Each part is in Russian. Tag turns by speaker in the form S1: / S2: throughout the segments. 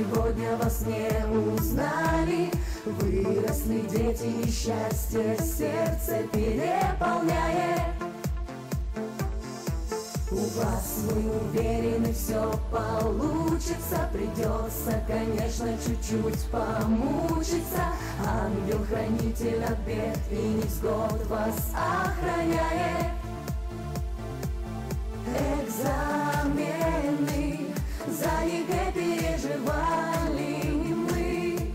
S1: сегодня вас не узнали. Выросли дети, и счастье сердце переполняет. У вас, мы уверены, все получится. Придется, конечно, чуть-чуть помучиться. Ангел-хранитель от бед и невзгод вас охраняет. Экзамены, за ЕГЭ переживали мы.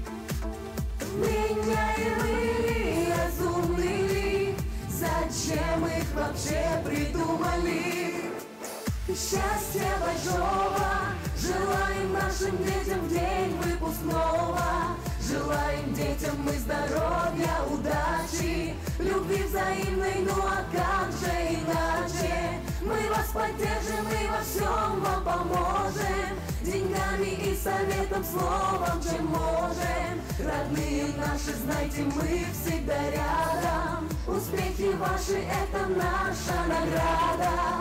S1: Вменяемые, разумные, зачем их вообще придумали? Счастья большого желаем нашим детям в день выпускного. Желаем детям мы здоровья, удачи, любви взаимной, ну а как же иначе? Мы вас поддержим и во всем вам поможем, деньгами и советом, словом, чем можем. Родные наши, знайте, мы всегда рядом. Успехи ваши — это наша награда.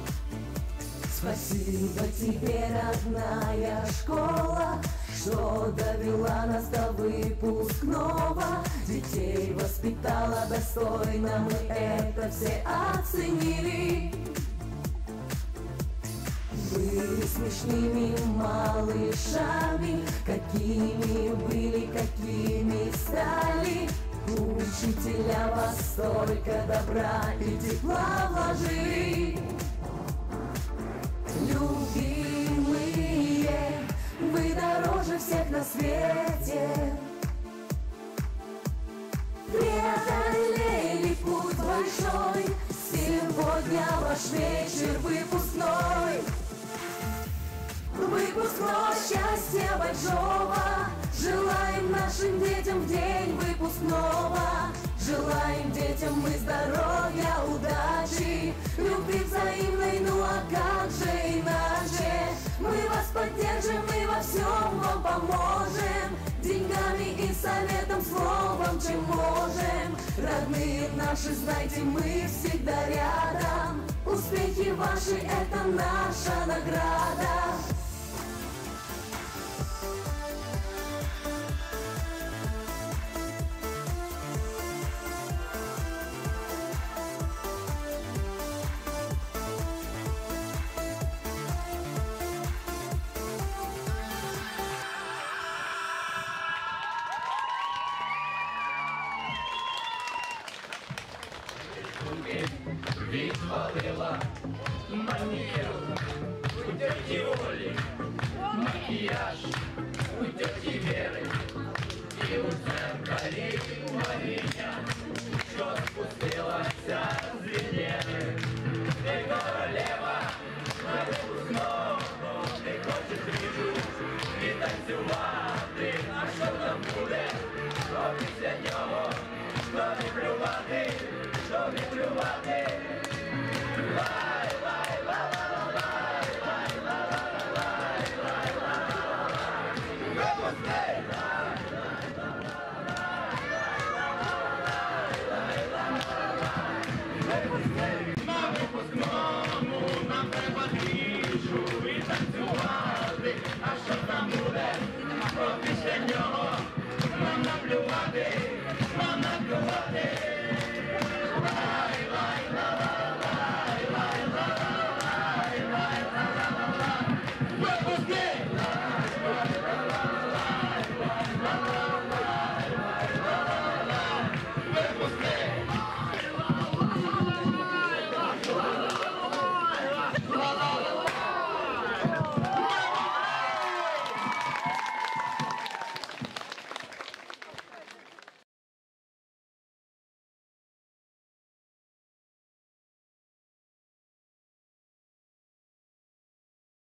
S1: Спасибо тебе, родная школа, что довела нас до выпускного. Детей воспитала достойно, мы это все оценили. Были смешными малышами, какими были, какими стали. Учителя вас столько добра и тепла вложили. Любимые, вы дороже всех на свете. Преодолели путь большой, сегодня ваш вечер выпускной. Выпускного счастья большого желаем нашим детям в день выпускного. Желаем детям мы здоровья, удачи, любви взаимной, ну а как же иначе? Мы вас поддержим и во всем вам поможем, деньгами и советом, словом, чем можем. Родные наши, знайте, мы всегда рядом. Успехи ваши — это наша награда.
S2: Відвалила манер, у тети Оли макияж, у тети Веры и у зеркале Мария, что спустилась с Венеры. Ты королева на выпускном, ты хочешь вижу і танцювати, а що там буде, що після нього, що не плювати, що не плювати. Лай, лай, ла, ла, ла, лай, лай, ла, ла, ла, лай, лай, ла, ла, ла, лай. Випусти! Лай, лай, ла, ла, лай, лай, ла, ла, лай, лай, ла, ла, лай. Випусти! На випускному нам треба двіжу і танцювати, а що там буде, про після нього